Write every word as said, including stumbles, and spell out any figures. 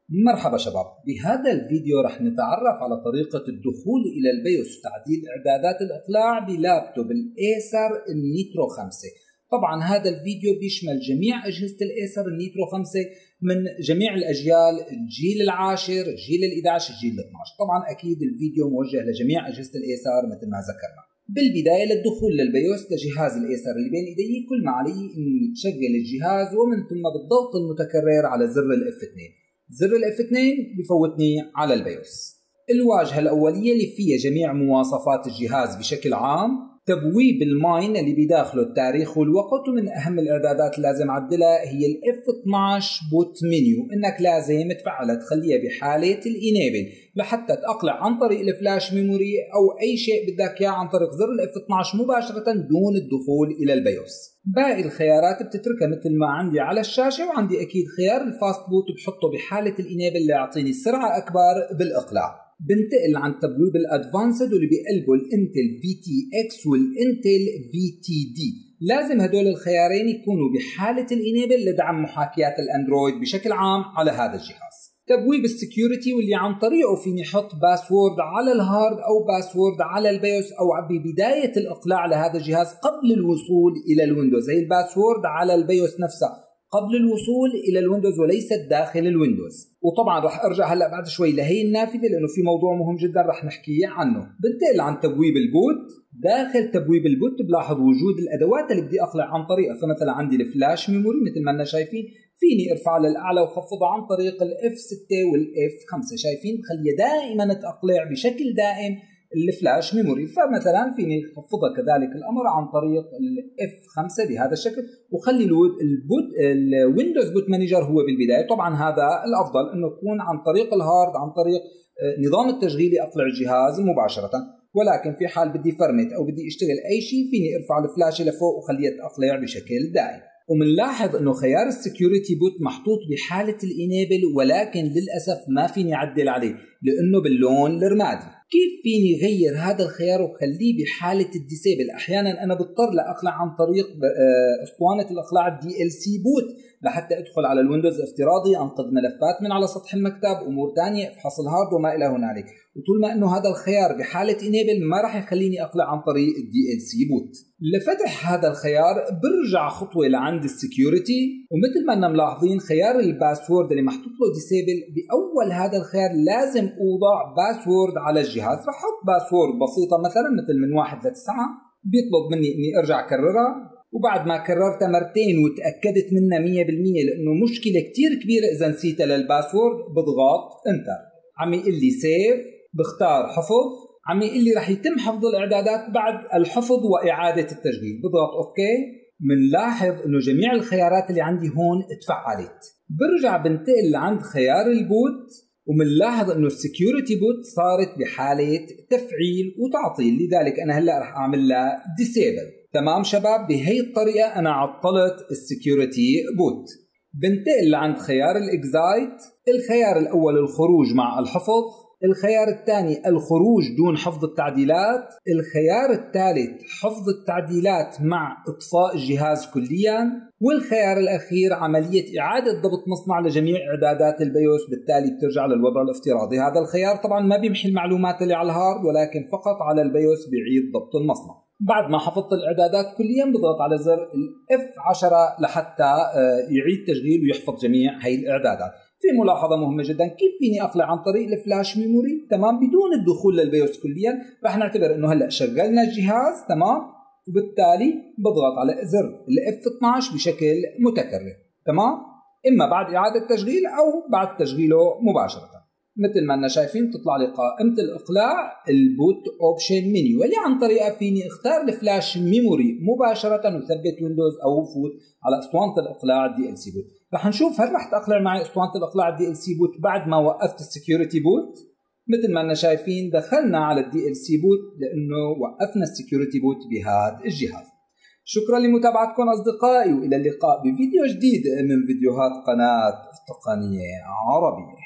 مرحبا شباب، بهذا الفيديو رح نتعرف على طريقة الدخول إلى البيوس وتعديل إعدادات الإقلاع بلابتوب الإيسر النيترو خمسة. طبعا هذا الفيديو بيشمل جميع أجهزة الإيسر النيترو خمسة من جميع الأجيال، الجيل العاشر، الجيل الإحدى عشر، الجيل الاثني عشر. طبعا أكيد الفيديو موجه لجميع أجهزة الإيسر مثل ما ذكرنا. بالبداية للدخول للبيوس لجهاز الإيسر اللي بين إيدي، كل ما علي إني أشغل الجهاز ومن ثم بالضغط المتكرر على زر الإف اثنين. زر الإف اثنين بفوتني على البيوس. الواجهة الأولية اللي فيها جميع مواصفات الجهاز بشكل عام، تبويب الماين اللي بداخله التاريخ والوقت، ومن أهم الإعدادات اللي لازم أعدلها هي الإف اثناشر بوت منيو، إنك لازم تفعلها تخليها بحالة الإنيبل لحتى تقلع عن طريق الفلاش ميموري أو أي شيء بدك إياه عن طريق زر الإف اثناشر مباشرة دون الدخول إلى البيوس. باقي الخيارات بتتركها مثل ما عندي على الشاشة، وعندي أكيد خيار الفاست بوت بحطه بحالة الإنيبل اللي يعطيني سرعة أكبر بالإقلاع. بنتقل عن تبويب الادفانسد واللي بيقلبوا الانتل في تي اكس والانتل في تي دي، لازم هدول الخيارين يكونوا بحالة الانيبل لدعم محاكيات الاندرويد بشكل عام على هذا الجهاز. تبويب السكيورتي واللي عن طريقه فيني احط باسورد على الهارد او باسورد على البيوس او ببداية الاقلاع لهذا الجهاز قبل الوصول الى الويندوز، هي الباسورد على البيوس نفسها قبل الوصول إلى الويندوز وليست داخل الويندوز. وطبعا رح أرجع هلأ بعد شوي لهي النافذة لأنه في موضوع مهم جدا رح نحكي عنه. بنتقل عن تبويب البوت. داخل تبويب البوت بلاحظ وجود الأدوات اللي بدي أقلع عن طريقها، فمثلا عندي الفلاش ميموري مثل ما أننا شايفين، فيني ارفع للأعلى وخفضها عن طريق الإف ستة والإف خمسة، شايفين خليها دائما تقلع بشكل دائم الفلاش ميموري. فمثلا فيني خفضها كذلك الامر عن طريق الاف خمسة بهذا الشكل، وخلي البوت الويندوز بوت مانجر هو بالبدايه. طبعا هذا الافضل انه يكون عن طريق الهارد، عن طريق نظام التشغيل اقلع الجهاز مباشره، ولكن في حال بدي فرمت او بدي اشتغل اي شيء فيني ارفع الفلاشه لفوق وخليها تقلع بشكل دائم. ومنلاحظ انه خيار السكيورتي بوت محطوط بحاله الانيبل، ولكن للاسف ما فيني اعدل عليه لانه باللون الرمادي. كيف فيني غير هذا الخيار وخليه بحاله الديسيبل؟ احيانا انا بضطر لاقلع عن طريق اسطوانه الاقلاع الدي ال سي بوت لحتى ادخل على الويندوز افتراضي، انقذ ملفات من على سطح المكتب، امور ثانيه، افحص الهارد وما الى هنالك. وطول ما انه هذا الخيار بحاله انيبل ما راح يخليني اقلع عن طريق الدي ال سي بوت. لفتح هذا الخيار برجع خطوه لعند السكيورتي، ومثل ما اننا ملاحظين خيار الباسورد اللي محطوط له ديسيبل باول هذا الخيار لازم اوضع باسورد على الجهاز. رح احط باسورد بسيطه مثلا مثل من واحد لتسعة، بيطلب مني اني ارجع اكررها، وبعد ما كررتها مرتين وتاكدت منها مية بالمية لانه مشكله كتير كبيره اذا نسيتها للباسورد، بضغط انتر. عم يقول لي سيف، بختار حفظ، عم يقول لي رح يتم حفظ الاعدادات بعد الحفظ واعاده التشغيل، بضغط اوكي. منلاحظ انه جميع الخيارات اللي عندي هون اتفعلت. برجع بنتقل عند خيار البوت، ومنلاحظ انه السكيورتي بوت صارت بحاله تفعيل وتعطيل، لذلك انا هلا رح اعمل لها ديسيبل. تمام شباب، بهي الطريقه انا عطلت السكيورتي بوت. بنتقل عند خيار الاكزايت. الخيار الاول الخروج مع الحفظ، الخيار الثاني الخروج دون حفظ التعديلات، الخيار الثالث حفظ التعديلات مع اطفاء الجهاز كليا، والخيار الاخير عمليه اعاده ضبط مصنع لجميع اعدادات البيوس، بالتالي بترجع للوضع الافتراضي. هذا الخيار طبعا ما بيمحي المعلومات اللي على الهارد، ولكن فقط على البيوس بيعيد ضبط المصنع. بعد ما حفظت الاعدادات كليا بضغط على زر الاف عشرة لحتى يعيد تشغيل ويحفظ جميع هي الاعدادات. في ملاحظة مهمة جدا، كيف فيني اقلع عن طريق الفلاش ميموري تمام بدون الدخول للبيوس كليا؟ رح نعتبر انه هلا شغلنا الجهاز تمام، وبالتالي بضغط على زر الاف اثناشر بشكل متكرر تمام، اما بعد اعادة تشغيل او بعد تشغيله مباشرة. مثل ما أننا شايفين تطلع لي قائمة الإقلاع البوت أوبشن منيو، اللي عن طريقها فيني اختار الفلاش ميموري مباشرة وثبت ويندوز أو فوت على أسطوانة الإقلاع الدي ال سي بوت. رح نشوف هل رح تقلع معي أسطوانة الإقلاع الدي ال سي بوت بعد ما وقفت السكيورتي بوت. مثل ما أننا شايفين دخلنا على الدي ال سي بوت لأنه وقفنا السكيورتي بوت بهذا الجهاز. شكرا لمتابعتكم أصدقائي، وإلى اللقاء بفيديو جديد من فيديوهات قناة تقنية عربية.